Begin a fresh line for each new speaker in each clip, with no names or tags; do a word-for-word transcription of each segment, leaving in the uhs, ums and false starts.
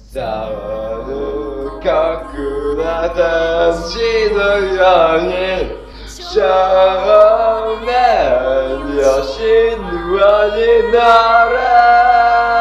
触る酷な天使のように少年よ神話になれ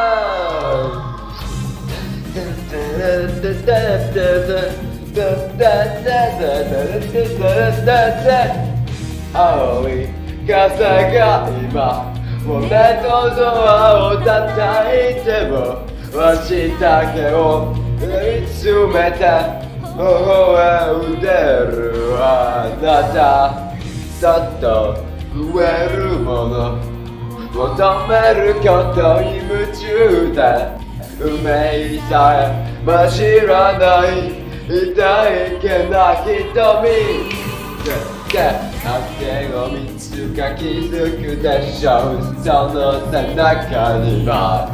青い風が今俺とドアを叩いても足だけを見つめて微笑んでるあなたそっと増えるもの求めることに夢中で運命さえ混じらない痛いけな瞳相手を見つか気づくでしょうその背中には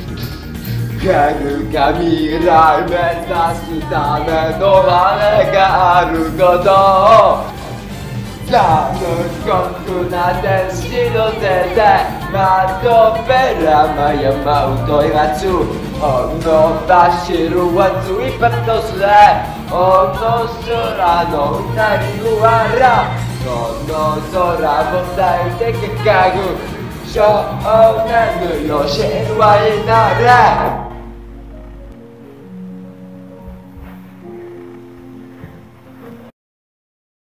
遥か未来目指すための羽があることを残酷な天使の手で窓辺ら山を問いがつほんの走る熱いパトスでほんの空のうなり笑この空を抱いて掲ぐ少年の神話になれ